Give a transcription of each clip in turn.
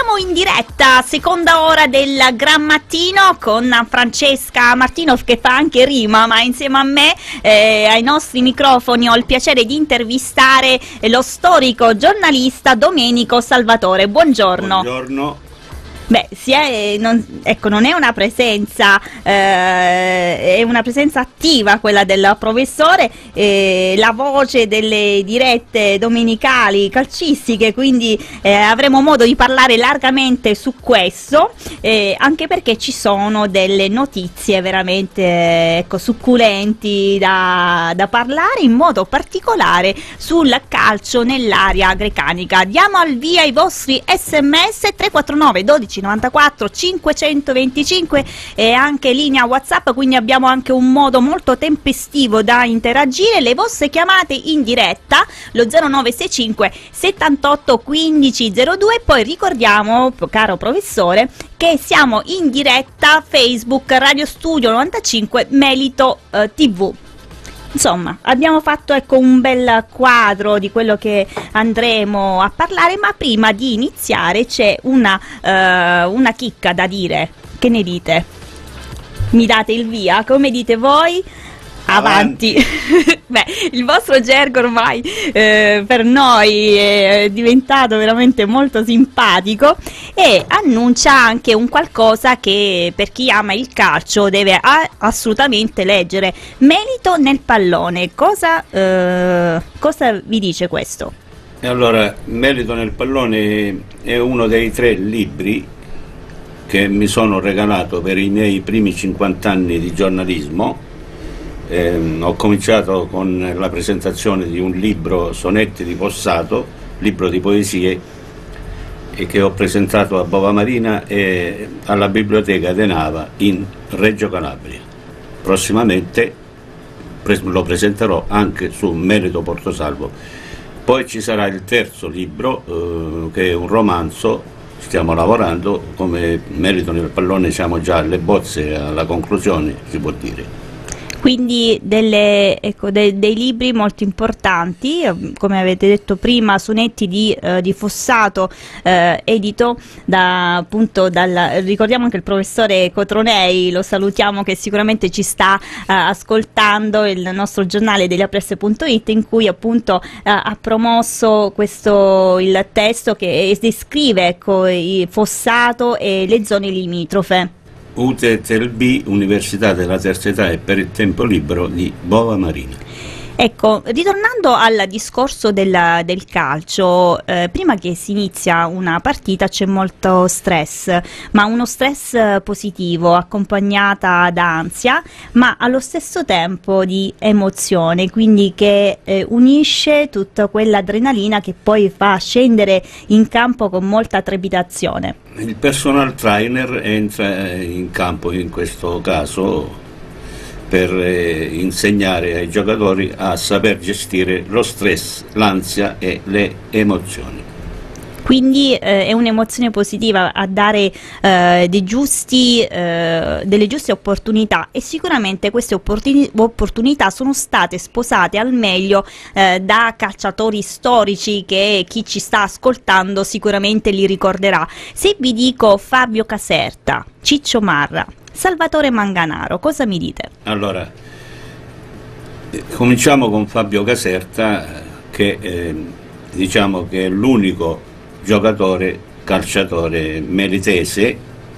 siamo in diretta, seconda ora del Gran Mattino con Francesca Martinov, che fa anche rima, ma insieme a me ai nostri microfoni ho il piacere di intervistare lo storico giornalista Domenico Salvatore. Buongiorno. Buongiorno. Beh, non è una presenza, è una presenza attiva quella del professore, la voce delle dirette domenicali calcistiche, quindi avremo modo di parlare largamente su questo, anche perché ci sono delle notizie veramente succulenti da parlare, in modo particolare sul calcio nell'area grecanica. Diamo al via i vostri sms 349 12 94 525 e anche linea WhatsApp, quindi abbiamo anche un modo molto tempestivo da interagire. Le vostre chiamate in diretta lo 0965 78 15 02. Poi ricordiamo, caro professore, che siamo in diretta Facebook Radio Studio 95 Melito TV. Insomma, abbiamo fatto un bel quadro di quello che andremo a parlare, ma prima di iniziare c'è una chicca da dire. Che ne dite? Mi date il via? Come dite voi? Avanti. Beh, il vostro gergo ormai per noi è diventato veramente molto simpatico e annuncia anche un qualcosa che per chi ama il calcio deve assolutamente leggere. Melito nel pallone. Cosa vi dice questo? E allora, Melito nel pallone è uno dei 3 libri che mi sono regalato per i miei primi 50 anni di giornalismo. Ho cominciato con la presentazione di un libro, Sonetti di Fossato, libro di poesie, e che ho presentato a Bova Marina e alla Biblioteca De Nava in Reggio Calabria. Prossimamente lo presenterò anche su Melito Portosalvo. Poi ci sarà il terzo libro, che è un romanzo. Stiamo lavorando, come Melito nel pallone siamo già alle bozze, alla conclusione, si può dire. Quindi dei libri molto importanti, come avete detto prima, Sonetti di Fossato, edito ricordiamo anche il professore Cotronei, lo salutiamo, che sicuramente ci sta ascoltando, il nostro giornale deliapresse.it, in cui appunto ha promosso il testo che descrive il Fossato e le zone limitrofe. UTETLB, Università della Terza Età e per il tempo libero di Bova Marina. Ecco, ritornando al discorso del calcio, prima che si inizia una partita c'è molto stress, ma uno stress positivo, accompagnata da ansia, ma allo stesso tempo di emozione, quindi che unisce tutta quell'adrenalina che poi fa scendere in campo con molta trepidazione. Il personal trainer entra in campo in questo caso per insegnare ai giocatori a saper gestire lo stress, l'ansia e le emozioni. Quindi è un'emozione positiva a dare delle giuste opportunità, e sicuramente queste opportunità sono state sposate al meglio da calciatori storici che chi ci sta ascoltando sicuramente li ricorderà. Se vi dico Fabio Caserta, Ciccio Marra, Salvatore Manganaro, cosa mi dite? Allora, cominciamo con Fabio Caserta, che diciamo che è l'unico calciatore melitese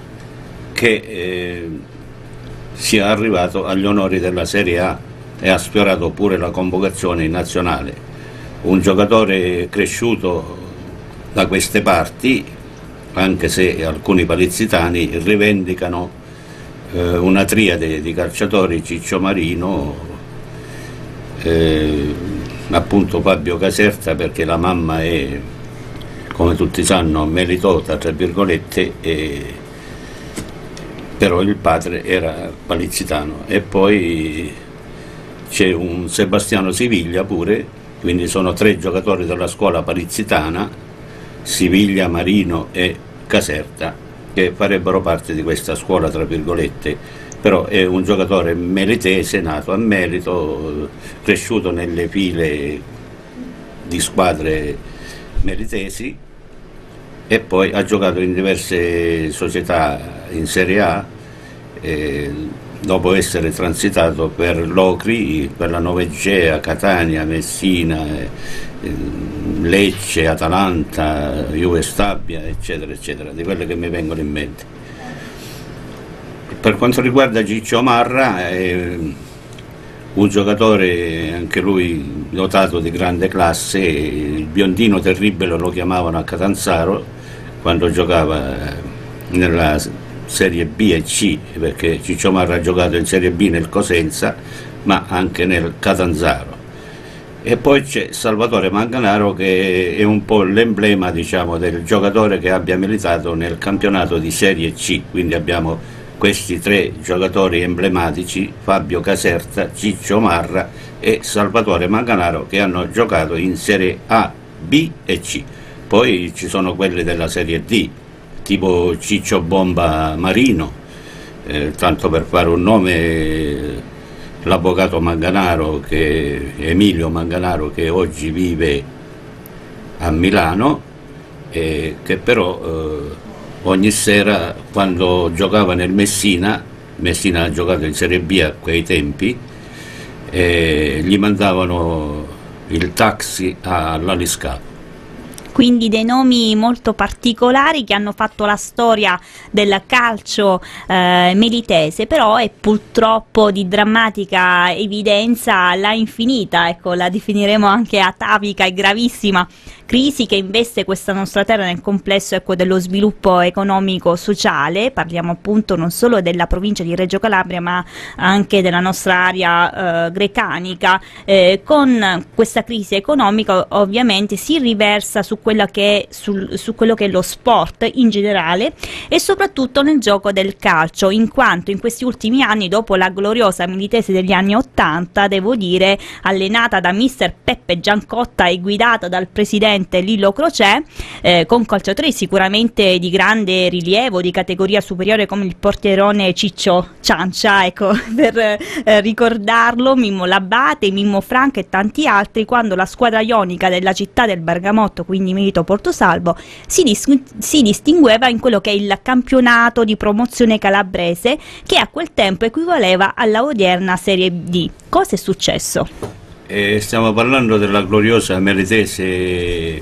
che sia arrivato agli onori della Serie A e ha sfiorato pure la convocazione in nazionale. Un giocatore cresciuto da queste parti, anche se alcuni palizzitani rivendicano una triade di calciatori: Ciccio Marino, appunto Fabio Caserta, perché la mamma è, come tutti sanno, melitota tra virgolette, però il padre era palizzitano. E poi c'è un Sebastiano Siviglia pure, quindi sono 3 giocatori della scuola palizzitana, Siviglia, Marino e Caserta, che farebbero parte di questa scuola tra virgolette. Però è un giocatore melitese, nato a Melito, cresciuto nelle file di squadre melitesi, e poi ha giocato in diverse società in Serie A, dopo essere transitato per l'Ocri, per la Novegea, Catania, Messina, Lecce, Atalanta, Juve Stabia, eccetera, eccetera, di quelle che mi vengono in mente. Per quanto riguarda Ciccio Marra, è un giocatore anche lui dotato di grande classe, il biondino terribile lo chiamavano a Catanzaro quando giocava nella Serie B e C, perché Ciccio Marra ha giocato in Serie B nel Cosenza ma anche nel Catanzaro. E poi c'è Salvatore Manganaro, che è un po' l'emblema, diciamo, del giocatore che abbia militato nel campionato di Serie C, quindi abbiamo questi tre giocatori emblematici, Fabio Caserta, Ciccio Marra e Salvatore Manganaro, che hanno giocato in Serie A, B e C. Poi ci sono quelli della Serie D, tipo Ciccio Bomba Marino, tanto per fare un nome, l'avvocato Manganaro, Emilio Manganaro, che oggi vive a Milano, che però ogni sera, quando giocava nel Messina ha giocato in Serie B a quei tempi, gli mandavano il taxi all'Aliscafo. Quindi dei nomi molto particolari che hanno fatto la storia del calcio melitese, però è purtroppo di drammatica evidenza la infinita, ecco, la definiremo anche atavica e gravissima crisi che investe questa nostra terra nel complesso, ecco, dello sviluppo economico-sociale. Parliamo appunto non solo della provincia di Reggio Calabria ma anche della nostra area grecanica. Con questa crisi economica ovviamente si riversa su quello che è lo sport in generale e soprattutto nel gioco del calcio, in quanto in questi ultimi anni, dopo la gloriosa Militese degli anni '80, devo dire, allenata da mister Peppe Giancotta e guidata dal presidente Lillo Crocè, con calciatori sicuramente di grande rilievo, di categoria superiore, come il portierone Ciccio Ciancia, ecco, per ricordarlo, Mimmo Labate, Mimmo Franco e tanti altri, quando la squadra ionica della città del Bergamotto, quindi Milito Portosalvo, si distingueva in quello che è il campionato di promozione calabrese, che a quel tempo equivaleva alla odierna Serie D. Cosa è successo? Stiamo parlando della gloriosa Melitese,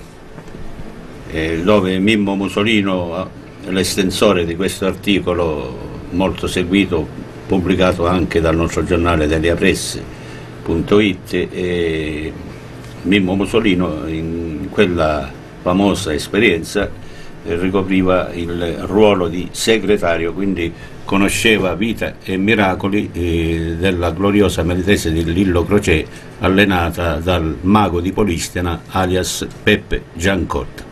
dove Mimmo Musolino, l'estensore di questo articolo molto seguito, pubblicato anche dal nostro giornale deliapresse.it, Mimmo Musolino in quella famosa esperienza ricopriva il ruolo di segretario, quindi conosceva vita e miracoli della gloriosa Melitese di Lillo Crocè, allenata dal mago di Polistena alias Peppe Giancotta.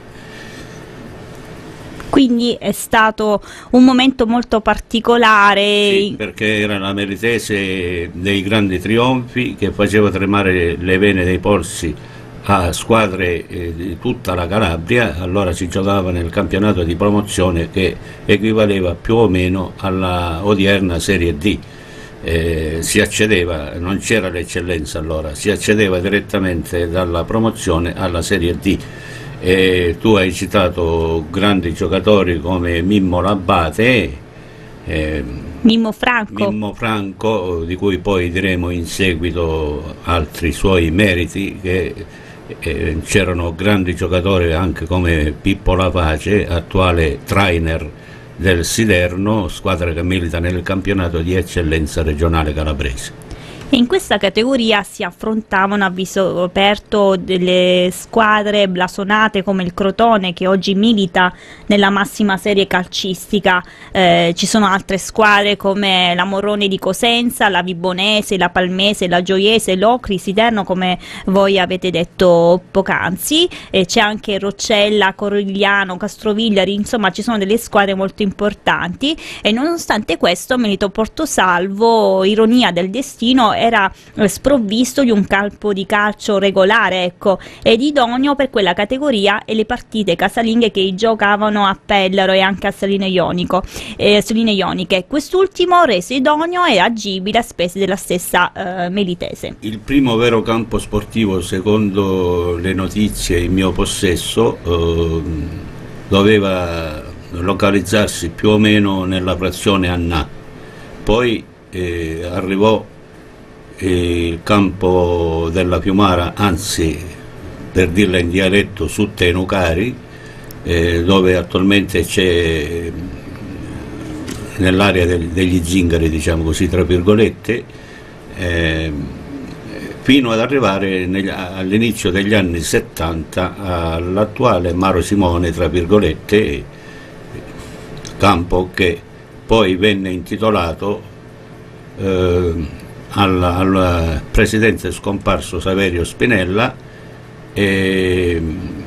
Quindi è stato un momento molto particolare. Sì, perché era la Melitese dei grandi trionfi, che faceva tremare le vene dei polsi a squadre di tutta la Calabria. Allora si giocava nel campionato di promozione, che equivaleva più o meno alla odierna Serie D. Si accedeva, non c'era l'eccellenza allora, si accedeva direttamente dalla promozione alla Serie D. Tu hai citato grandi giocatori come Mimmo Labate, Mimmo Franco, di cui poi diremo in seguito altri suoi meriti, che c'erano grandi giocatori anche come Pippo Lapace, attuale trainer del Siderno, squadra che milita nel campionato di eccellenza regionale calabrese. E in questa categoria si affrontavano a viso aperto delle squadre blasonate come il Crotone, che oggi milita nella massima serie calcistica. Ci sono altre squadre come la Morrone di Cosenza, la Vibonese, la Palmese, la Gioiese, l'Ocri, Siderno, come voi avete detto poc'anzi. C'è anche Roccella, Corigliano, Castrovillari, insomma ci sono delle squadre molto importanti, e nonostante questo Milito Portosalvo, ironia del destino, era sprovvisto di un campo di calcio regolare, ecco, ed idoneo per quella categoria e le partite casalinghe che giocavano a Pellaro e anche a Saline Ioniche. Quest'ultimo reso idoneo e agibile a spese della stessa Melitese. Il primo vero campo sportivo, secondo le notizie in mio possesso, doveva localizzarsi più o meno nella frazione Annà. Poi arrivò il campo della Fiumara, anzi, per dirla in dialetto, su Tenucari, dove attualmente c'è, nell'area degli zingari, diciamo così, tra virgolette, fino ad arrivare all'inizio degli anni 70 all'attuale Maro Simone, tra virgolette, campo che poi venne intitolato al presidente scomparso Saverio Spinella, e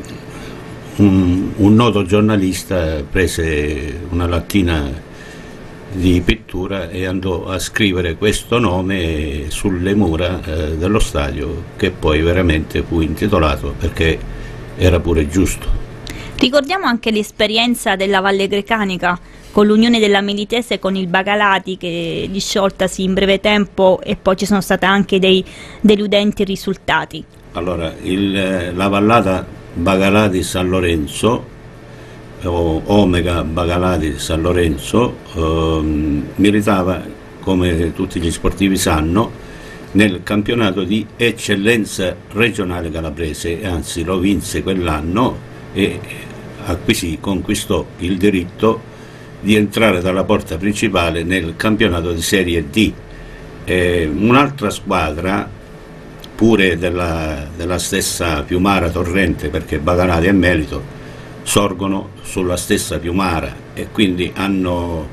un noto giornalista prese una lattina di pittura e andò a scrivere questo nome sulle mura dello stadio, che poi veramente fu intitolato, perché era pure giusto. Ricordiamo anche l'esperienza della Valle Grecanica con l'unione della Melitese con il Bagalati, che discioltasi in breve tempo, e poi ci sono stati anche dei deludenti risultati. Allora, la vallata Bagalati-San Lorenzo, o Omega Bagalati-San Lorenzo, militava, come tutti gli sportivi sanno, nel campionato di eccellenza regionale calabrese, anzi lo vinse quell'anno e conquistò il diritto di entrare dalla porta principale nel campionato di Serie D. Un'altra squadra, pure della stessa Fiumara Torrente, perché Bagalati e Melito sorgono sulla stessa Fiumara, e quindi hanno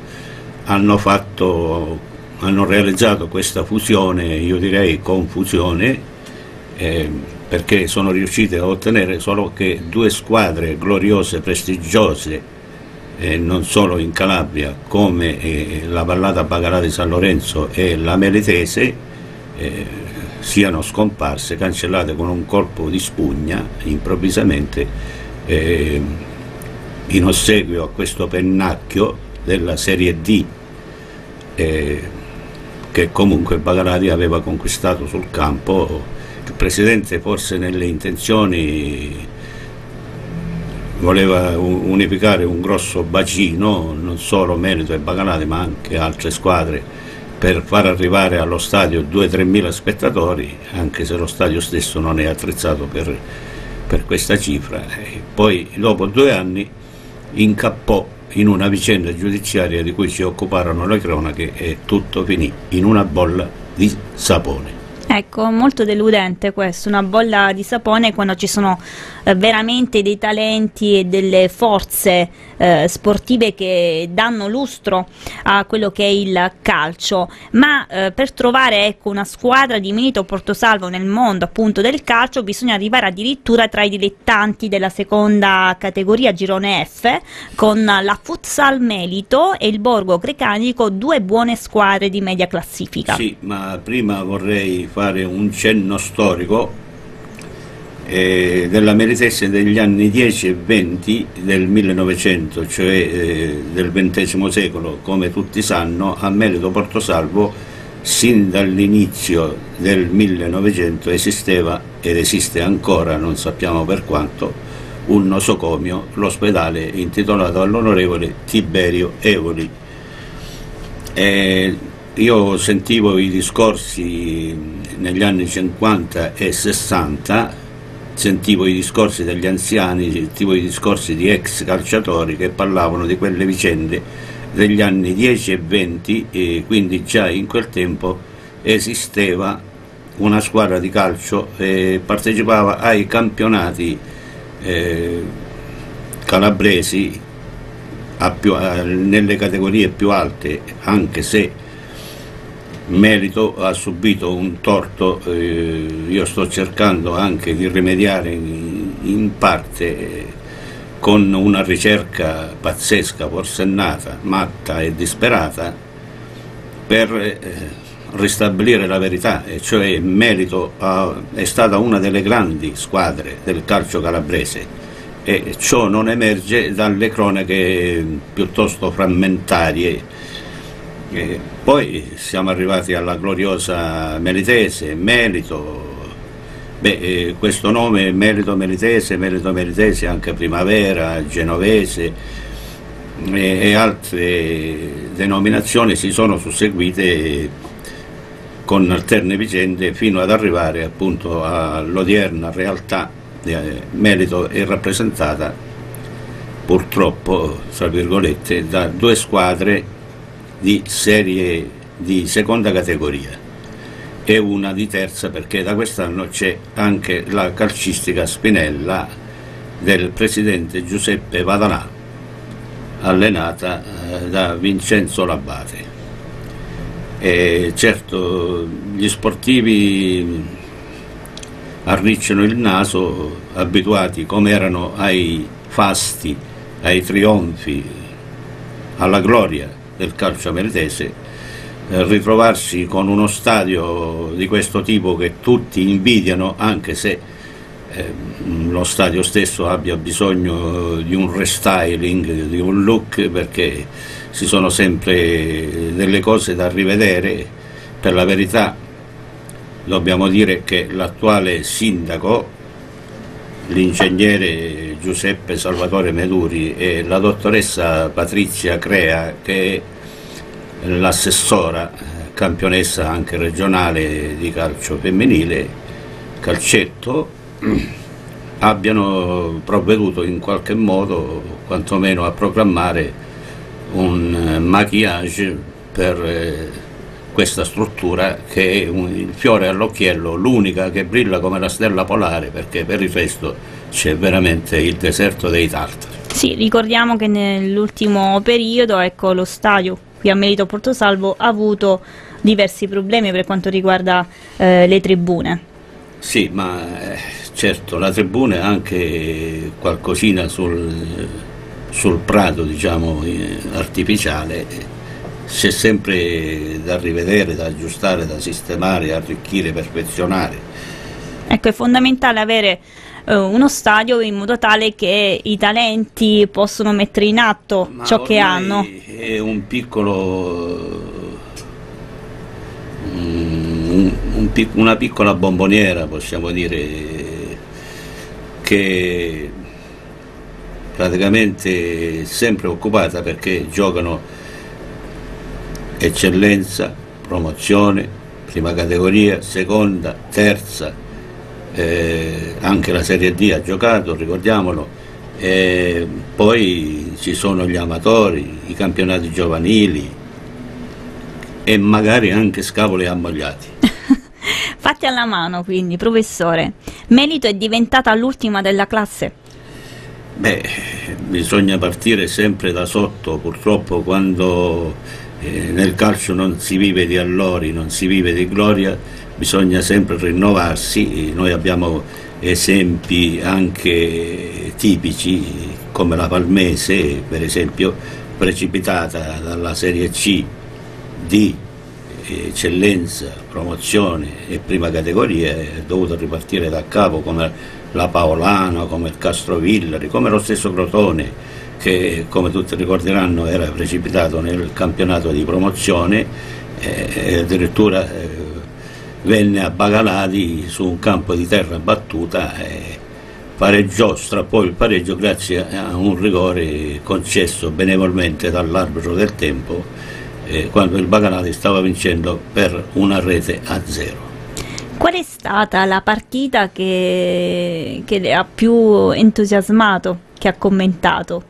realizzato questa fusione, io direi confusione, perché sono riusciti a ottenere solo che due squadre gloriose, prestigiose, non solo in Calabria, come la vallata Bagalati San Lorenzo e la Melitese, siano scomparse, cancellate con un colpo di spugna improvvisamente, in ossequio a questo pennacchio della Serie D, che comunque Bagalati aveva conquistato sul campo. Il presidente, forse nelle intenzioni, voleva unificare un grosso bacino, non solo Melito e Bagalati ma anche altre squadre, per far arrivare allo stadio 2-3 mila spettatori, anche se lo stadio stesso non è attrezzato per questa cifra. E poi dopo 2 anni incappò in una vicenda giudiziaria di cui si occuparono le cronache, e tutto finì in una bolla di sapone. Ecco, molto deludente questo, una bolla di sapone, quando ci sono veramente dei talenti e delle forze sportive che danno lustro a quello che è il calcio. Ma per trovare, ecco, una squadra di Melito Portosalvo nel mondo appunto del calcio bisogna arrivare addirittura tra i dilettanti della seconda categoria, girone F, con la Futsal Melito e il Borgo Grecanico, 2 buone squadre di media classifica. Sì, ma prima vorrei fare un cenno storico della Melitese degli anni 10 e 20 del 1900, cioè del XX secolo. Come tutti sanno, a Melito Portosalvo sin dall'inizio del 1900 esisteva, ed esiste ancora, non sappiamo per quanto, un nosocomio, l'ospedale intitolato all'onorevole Tiberio Evoli. Io sentivo i discorsi negli anni 50 e 60, sentivo i discorsi degli anziani, sentivo i discorsi di ex calciatori che parlavano di quelle vicende degli anni 10 e 20, e quindi già in quel tempo esisteva una squadra di calcio e partecipava ai campionati calabresi nelle categorie più alte, anche se Melito ha subito un torto. Io sto cercando anche di rimediare in parte con una ricerca pazzesca, forsennata, matta e disperata, per ristabilire la verità, e cioè Melito è stata una delle grandi squadre del calcio calabrese, e ciò non emerge dalle cronache piuttosto frammentarie. Poi siamo arrivati alla gloriosa Melitese, Melito, Questo nome Melito Melitese, anche Primavera, Genovese e altre denominazioni si sono susseguite con alterne vicende fino ad arrivare appunto all'odierna realtà. Melito è rappresentata purtroppo, tra virgolette, da 2 squadre di serie di seconda categoria e una di terza, perché da quest'anno c'è anche la calcistica Spinella del presidente Giuseppe Vadalà, allenata da Vincenzo Labate. E certo, gli sportivi arricciano il naso, abituati come erano ai fasti, ai trionfi, alla gloria del calcio melitese. Ritrovarsi con uno stadio di questo tipo che tutti invidiano, anche se lo stadio stesso abbia bisogno di un restyling, di un look, perché ci sono sempre delle cose da rivedere. Per la verità dobbiamo dire che l'attuale sindaco, l'ingegnere Giuseppe Salvatore Meduri, e la dottoressa Patrizia Crea, che è l'assessora campionessa anche regionale di calcio femminile, calcetto, abbiano provveduto in qualche modo quantomeno a programmare un maquillage per questa struttura, che è il fiore all'occhiello, l'unica che brilla come la stella polare, perché per il resto c'è veramente il deserto dei tartari. Sì, ricordiamo che nell'ultimo periodo, ecco, lo stadio qui a Melito Portosalvo ha avuto diversi problemi per quanto riguarda le tribune. Sì, ma certo, la tribuna è anche qualcosina sul prato, diciamo, artificiale. C'è sempre da rivedere, da aggiustare, da sistemare, arricchire, perfezionare. Ecco, è fondamentale avere uno stadio in modo tale che i talenti possono mettere in atto ciò che hanno. È un piccolo, una piccola bomboniera, possiamo dire, che praticamente è sempre occupata, perché giocano eccellenza, promozione, prima categoria, seconda, terza. Anche la Serie D ha giocato, ricordiamolo, poi ci sono gli amatori, i campionati giovanili e magari anche scapoli ammogliati. Fatti alla mano, quindi, professore. Melito è diventata l'ultima della classe? Bisogna partire sempre da sotto, purtroppo, quando nel calcio non si vive di allori, non si vive di gloria. Bisogna sempre rinnovarsi. Noi abbiamo esempi anche tipici, come la Palmese, per esempio, precipitata dalla Serie C di eccellenza, promozione e prima categoria, è dovuta ripartire da capo, come la Paolano, come il Castrovillari, come lo stesso Crotone, che come tutti ricorderanno era precipitato nel campionato di promozione e addirittura venne a Bagalati su un campo di terra battuta e pareggiò, strappò il pareggio grazie a un rigore concesso benevolmente dall'arbitro del tempo, quando il Bagalati stava vincendo per 1-0. Qual è stata la partita che le ha più entusiasmato, che ha commentato?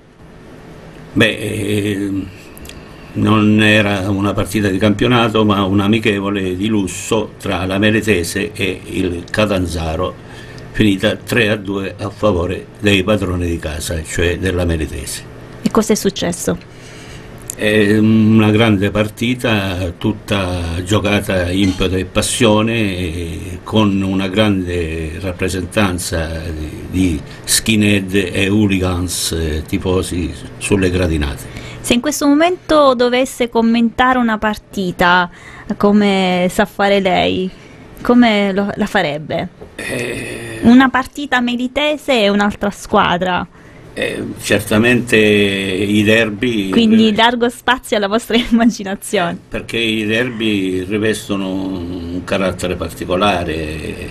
Non era una partita di campionato, ma un amichevole di lusso tra la Meletese e il Catanzaro, finita 3-2 a favore dei padroni di casa, cioè della Meletese. E cosa è successo? È una grande partita, tutta giocata impeto e passione, con una grande rappresentanza di skinhead e hooligans tifosi sulle gradinate. Se in questo momento dovesse commentare una partita, come sa fare lei, come la farebbe? Una partita melitese e un'altra squadra? Certamente i derby. Quindi largo spazio alla vostra immaginazione. Perché i derby rivestono un carattere particolare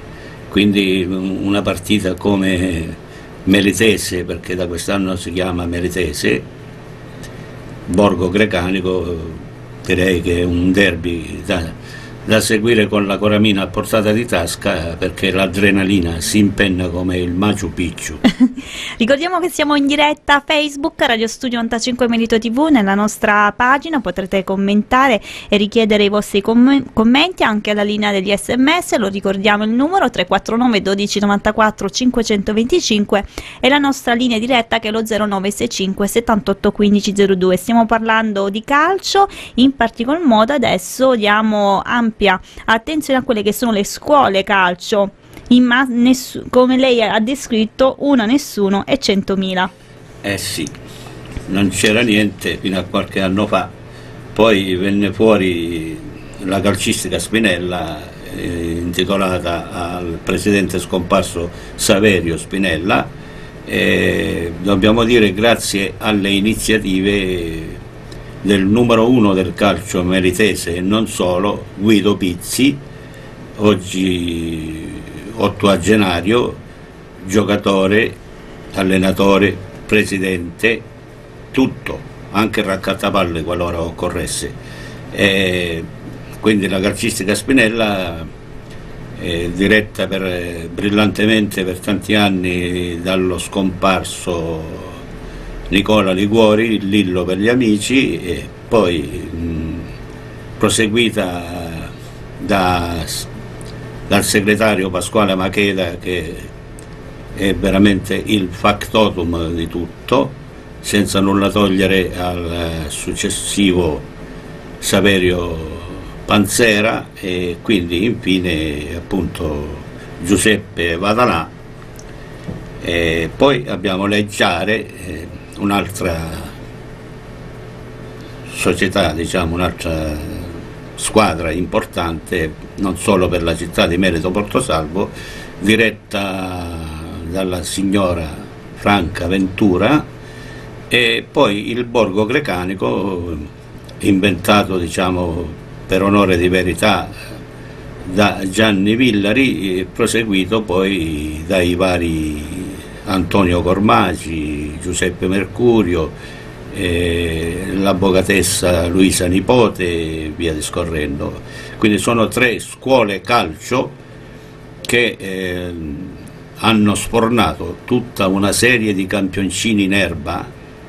quindi una partita come Melitese, perché da quest'anno si chiama Melitese, Borgo Grecanico, direi che è un derby da seguire con la coramina a portata di tasca, perché l'adrenalina si impenna come il Machu Picchu. Ricordiamo che siamo in diretta Facebook, Radio Studio 95 Merito TV, nella nostra pagina potrete commentare e richiedere i vostri commenti anche alla linea degli SMS, lo ricordiamo il numero 349 12 94 525 e la nostra linea diretta che è lo 0965 78 15 02. Stiamo parlando di calcio, in particolar modo adesso diamo ampia attenzione a quelle che sono le scuole calcio, come lei ha descritto, una, nessuno e 100.000. Eh sì, non c'era niente fino a qualche anno fa, poi venne fuori la calcistica Spinella, intitolata al presidente scomparso Saverio Spinella, e dobbiamo dire grazie alle iniziative del numero uno del calcio melitese e non solo, Guido Pizzi, oggi ottuagenario, giocatore, allenatore, presidente, tutto, anche raccattapalle qualora occorresse. Quindi la calcistica Spinella, diretta brillantemente per tanti anni dallo scomparso Nicola Liguori, il Lillo per gli amici, e poi proseguita dal segretario Pasquale Macheda, che è veramente il factotum di tutto, senza nulla togliere al successivo Saverio Panzera, e quindi infine appunto Giuseppe Vadalà. E poi abbiamo Leggiare, un'altra società, diciamo un'altra squadra importante non solo per la città di Merito Portosalvo, diretta dalla signora Franca Ventura, e poi il Borgo Grecanico, inventato, diciamo, per onore di verità da Gianni Villari, proseguito poi dai vari Antonio Cormaci, Giuseppe Mercurio, l'avvocatessa Luisa Nipote e via discorrendo. Quindi sono 3 scuole calcio che hanno sfornato tutta una serie di campioncini in erba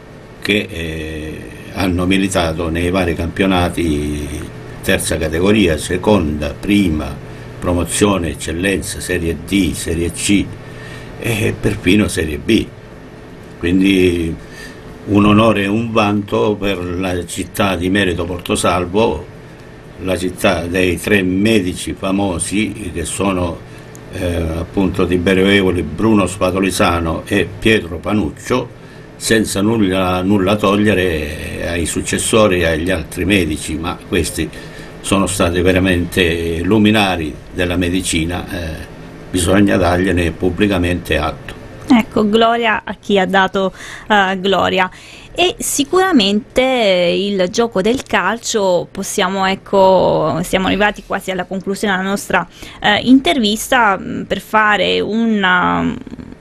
che hanno militato nei vari campionati, terza categoria, seconda, prima, promozione, eccellenza, serie D, serie C e perfino serie B. Quindi un onore e un vanto per la città di Merito Portosalvo, la città dei 3 medici famosi che sono appunto Tiberio Evoli, Bruno Spatolisano e Pietro Panuccio, senza nulla togliere ai successori e agli altri medici, ma questi sono stati veramente luminari della medicina, bisogna dargliene pubblicamente atto. Ecco, gloria a chi ha dato gloria. E sicuramente il gioco del calcio, possiamo, ecco, siamo arrivati quasi alla conclusione della nostra intervista, per fare un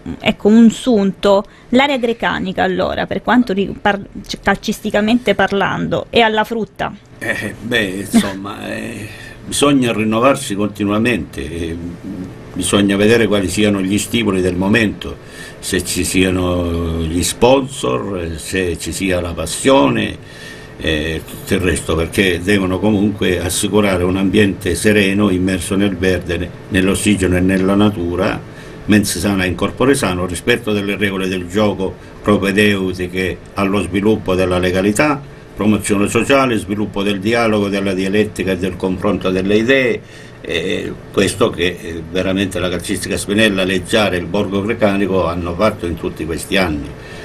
sunto. L'area grecanica, allora, per quanto calcisticamente parlando, è alla frutta? Insomma, bisogna rinnovarsi continuamente, bisogna vedere quali siano gli stimoli del momento, se ci siano gli sponsor, se ci sia la passione e tutto il resto, perché devono comunque assicurare un ambiente sereno, immerso nel verde, nell'ossigeno e nella natura, mens sana in corpore sano, rispetto delle regole del gioco propedeutiche allo sviluppo della legalità, promozione sociale, sviluppo del dialogo, della dialettica e del confronto delle idee, questo che veramente la calcistica Spinella, Leggiare e il Borgo Grecanico hanno fatto in tutti questi anni.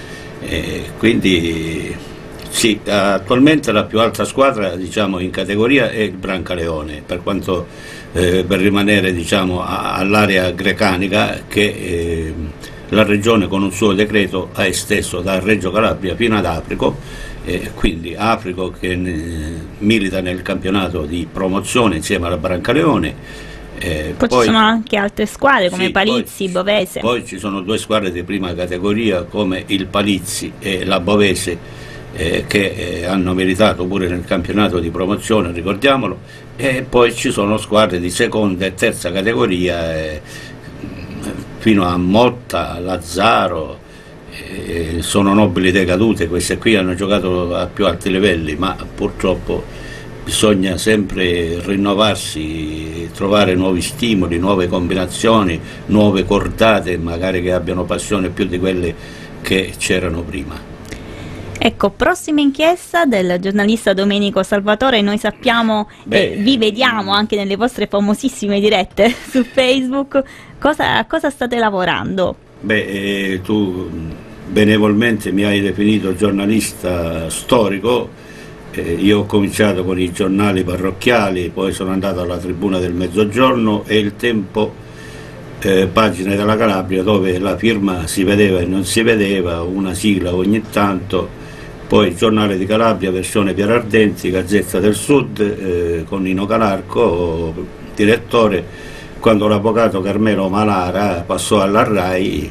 Quindi sì, attualmente la più alta squadra, diciamo, in categoria è il Brancaleone, per quanto per rimanere, diciamo, all'area grecanica che la regione con un suo decreto ha esteso da Reggio Calabria fino ad Aprico. Quindi Africo che milita nel campionato di promozione insieme alla Brancaleone, Poi ci sono anche altre squadre come sì, Palizzi, Bovese. Poi ci sono due squadre di prima categoria come il Palizzi e la Bovese, che hanno meritato pure nel campionato di promozione, ricordiamolo, e poi ci sono squadre di seconda e terza categoria, fino a Motta, Lazzaro, sono nobili decadute. Queste qui hanno giocato a più alti livelli, ma purtroppo bisogna sempre rinnovarsi, trovare nuovi stimoli, nuove combinazioni, nuove cordate, magari che abbiano passione più di quelle che c'erano prima. Ecco, prossima inchiesta del giornalista Domenico Salvatore. Noi sappiamo, vi vediamo anche nelle vostre famosissime dirette su Facebook. Cosa state lavorando? Tu benevolmente mi hai definito giornalista storico. Io ho cominciato con i giornali parrocchiali, poi sono andato alla Tribuna del Mezzogiorno e Il Tempo, Pagine della Calabria, dove la firma si vedeva e non si vedeva, una sigla ogni tanto, poi Giornale di Calabria, versione Piero Ardenti, Gazzetta del Sud, con Nino Calarco, direttore. Quando l'avvocato Carmelo Malara passò alla RAI,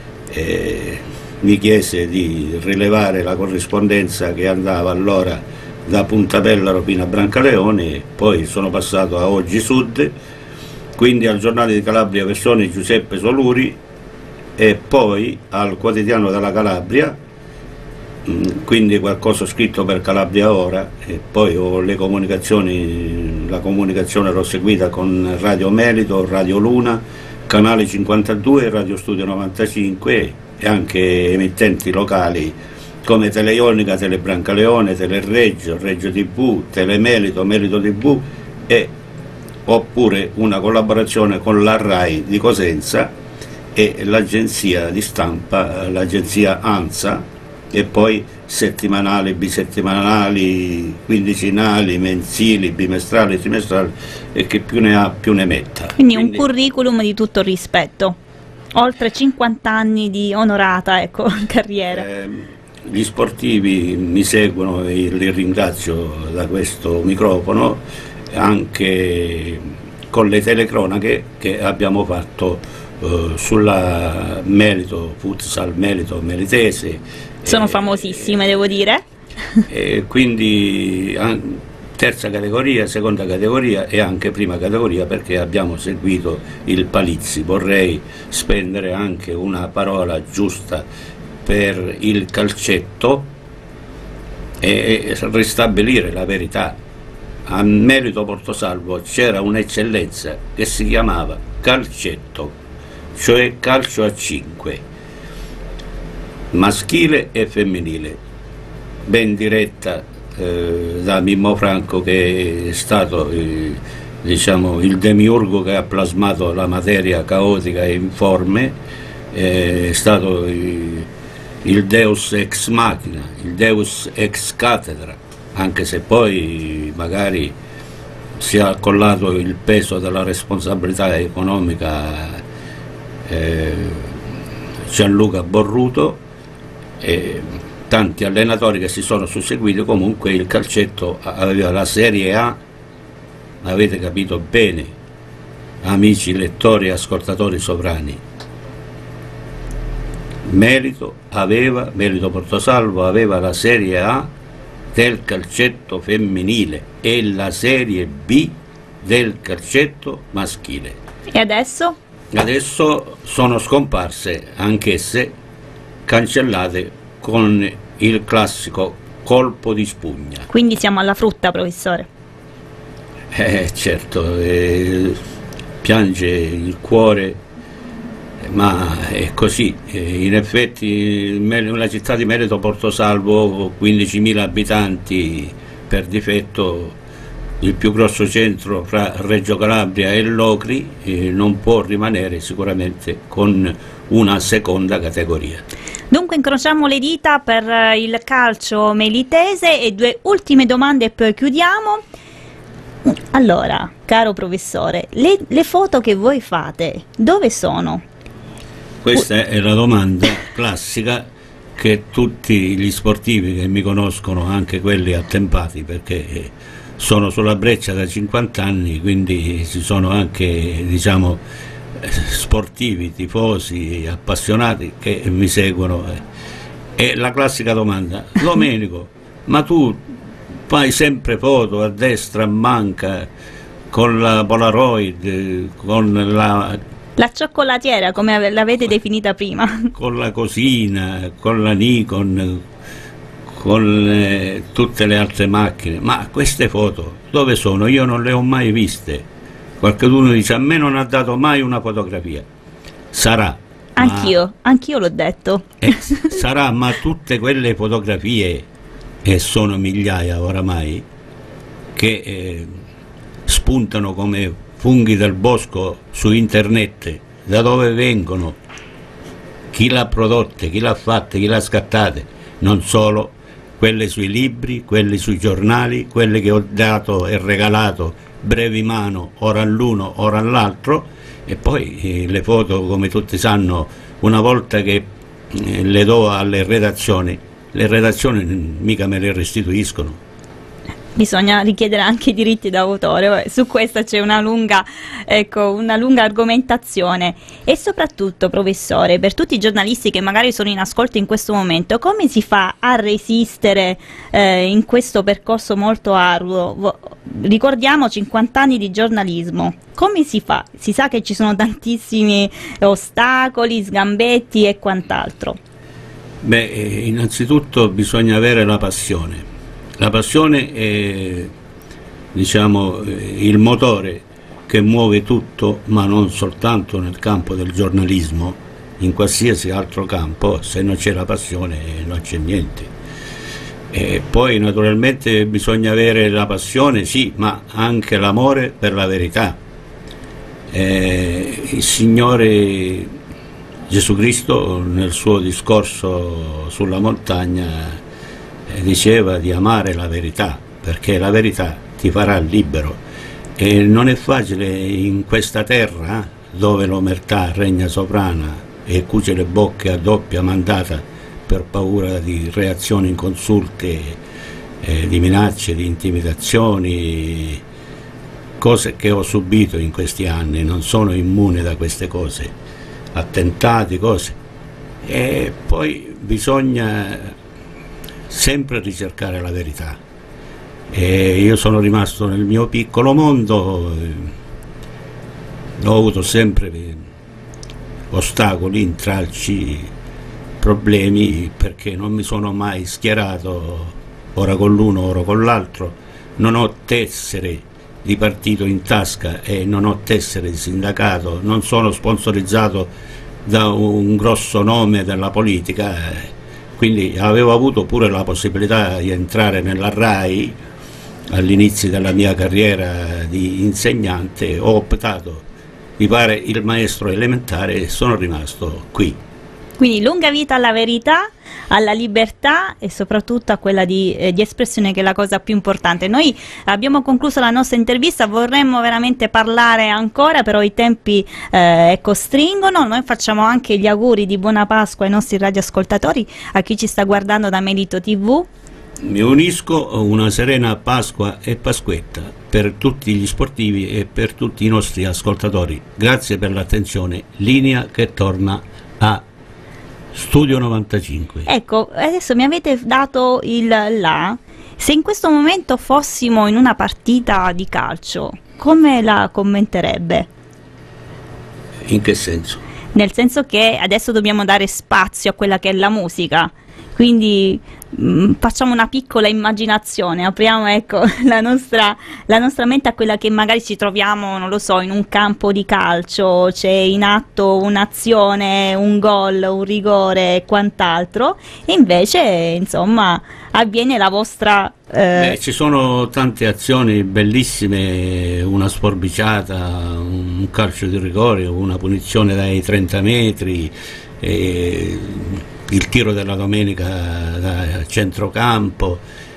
mi chiese di rilevare la corrispondenza che andava allora da Punta Pellaro fino a Brancaleone, poi sono passato a Oggi Sud, quindi al Giornale di Calabria versione Giuseppe Soluri e poi al Quotidiano della Calabria, quindi qualcosa scritto per Calabria Ora, e poi ho le comunicazioni, la comunicazione l'ho seguita con Radio Melito, Radio Luna, Canale 52, Radio Studio 95 e anche emittenti locali come Teleionica, Telebrancaleone, Telereggio, Reggio TV, Telemelito, Melito TV, e oppure una collaborazione con la RAI di Cosenza e l'agenzia di stampa, l'agenzia ANSA, e poi settimanali, bisettimanali, quindicinali, mensili, bimestrali, trimestrali, e che più ne ha più ne metta. Quindi un curriculum di tutto rispetto, oltre 50 anni di onorata, ecco, carriera. Gli sportivi mi seguono e li ringrazio da questo microfono, anche con le telecronache che abbiamo fatto sulla Melito, Futsal Melito Melitese. Sono famosissime, devo dire. Quindi terza categoria, seconda categoria e anche prima categoria, perché abbiamo seguito il Palizzi. Vorrei spendere anche una parola giusta per il calcetto e ristabilire la verità. A Melito Portosalvo c'era un'eccellenza che si chiamava calcetto, cioè calcio a 5, maschile e femminile, ben diretta da Mimmo Franco, che è stato diciamo, il demiurgo che ha plasmato la materia caotica e informe, è stato il Deus ex machina, il Deus ex cathedra, anche se poi magari si è accollato il peso della responsabilità economica Gianluca Borruto e tanti allenatori che si sono susseguiti. Comunque il calcetto aveva la Serie A, avete capito bene, amici lettori e ascoltatori sovrani. Melito Portosalvo aveva la Serie A del calcetto femminile e la Serie B del calcetto maschile. E adesso? Adesso sono scomparse anch'esse, cancellate con il classico colpo di spugna. Quindi siamo alla frutta, professore. Certo, piange il cuore, ma è così. In effetti una città di Melito Portosalvo, 15.000 abitanti per difetto, il più grosso centro fra Reggio Calabria e Locri, non può rimanere sicuramente con una seconda categoria. Dunque incrociamo le dita per il calcio melitese. E due ultime domande e poi chiudiamo. Allora, caro professore, le foto che voi fate, dove sono? Questa è la domanda classica che tutti gli sportivi che mi conoscono, anche quelli attempati, perché sono sulla breccia da 50 anni, quindi ci sono anche, diciamo, sportivi, tifosi, appassionati che mi seguono. E la classica domanda: Domenico, ma tu fai sempre foto a destra, a manca, con la Polaroid, con La cioccolatiera, come l'avete definita prima. con la cosina, con la Nikon, con tutte le altre macchine, ma queste foto dove sono? Io non le ho mai viste. Qualcuno dice: a me non ha dato mai una fotografia. Sarà. Anch'io l'ho detto. Sarà, ma tutte quelle fotografie, e sono migliaia oramai, che spuntano come funghi del bosco su internet, da dove vengono, chi l'ha prodotte, chi l'ha fatte, chi l'ha scattate, non solo quelle sui libri, quelle sui giornali, quelle che ho dato e regalato brevi mano, ora all'uno, ora all'altro, e poi le foto, come tutti sanno, una volta che le do alle redazioni, le redazioni mica me le restituiscono. Bisogna richiedere anche i diritti d'autore, su questa c'è una lunga argomentazione. E soprattutto, professore, per tutti i giornalisti che magari sono in ascolto in questo momento, come si fa a resistere in questo percorso molto arduo? Ricordiamo 50 anni di giornalismo, come si fa? Si sa che ci sono tantissimi ostacoli, sgambetti e quant'altro. Beh, innanzitutto bisogna avere la passione. La passione è, diciamo, il motore che muove tutto, ma non soltanto nel campo del giornalismo, in qualsiasi altro campo. Se non c'è la passione non c'è niente. E poi naturalmente bisogna avere la passione, sì, ma anche l'amore per la verità. Il Signore Gesù Cristo, nel suo discorso sulla montagna, diceva di amare la verità, perché la verità ti farà libero. E non è facile in questa terra dove l'omertà regna sovrana e cuce le bocche a doppia mandata per paura di reazioni inconsulte, di minacce, di intimidazioni, cose che ho subito in questi anni. Non sono immune da queste cose, attentati, cose. E poi bisogna sempre ricercare la verità. E io sono rimasto nel mio piccolo mondo, ho avuto sempre ostacoli, intralci, problemi, perché non mi sono mai schierato ora con l'uno, ora con l'altro. Non ho tessere di partito in tasca e non ho tessere di sindacato, non sono sponsorizzato da un grosso nome della politica. Quindi avevo avuto pure la possibilità di entrare nella RAI all'inizio della mia carriera di insegnante. Ho optato di fare il maestro elementare e sono rimasto qui. Quindi lunga vita alla verità, alla libertà e soprattutto a quella di espressione, che è la cosa più importante. Noi abbiamo concluso la nostra intervista, vorremmo veramente parlare ancora, però i tempi costringono. Noi facciamo anche gli auguri di buona Pasqua ai nostri radioascoltatori, a chi ci sta guardando da Melito TV. Mi unisco, una serena Pasqua e Pasquetta per tutti gli sportivi e per tutti i nostri ascoltatori. Grazie per l'attenzione. Linea che torna a Studio 95. Ecco, adesso mi avete dato il là. Se in questo momento fossimo in una partita di calcio, come la commenterebbe? In che senso? Nel senso che adesso dobbiamo dare spazio a quella che è la musica, quindi facciamo una piccola immaginazione, apriamo, ecco, la nostra mente a quella che magari ci troviamo, non lo so, in un campo di calcio, c'è in atto un'azione, un gol, un rigore e quant'altro, e invece insomma avviene la vostra... ci sono tante azioni bellissime, una sforbiciata, un calcio di rigore, una punizione dai 30 metri, il tiro della domenica da centrocampo,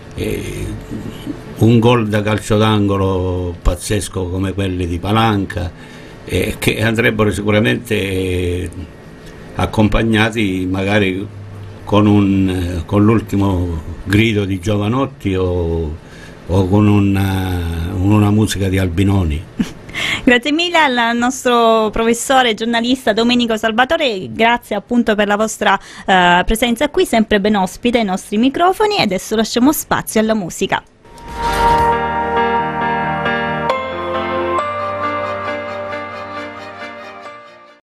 un gol da calcio d'angolo pazzesco come quelli di Palanca, che andrebbero sicuramente accompagnati magari con l'ultimo grido di Giovanotti o o con una musica di Albinoni. Grazie mille al nostro professore giornalista Domenico Salvatore, grazie appunto per la vostra presenza qui, sempre ben ospite ai nostri microfoni, e adesso lasciamo spazio alla musica.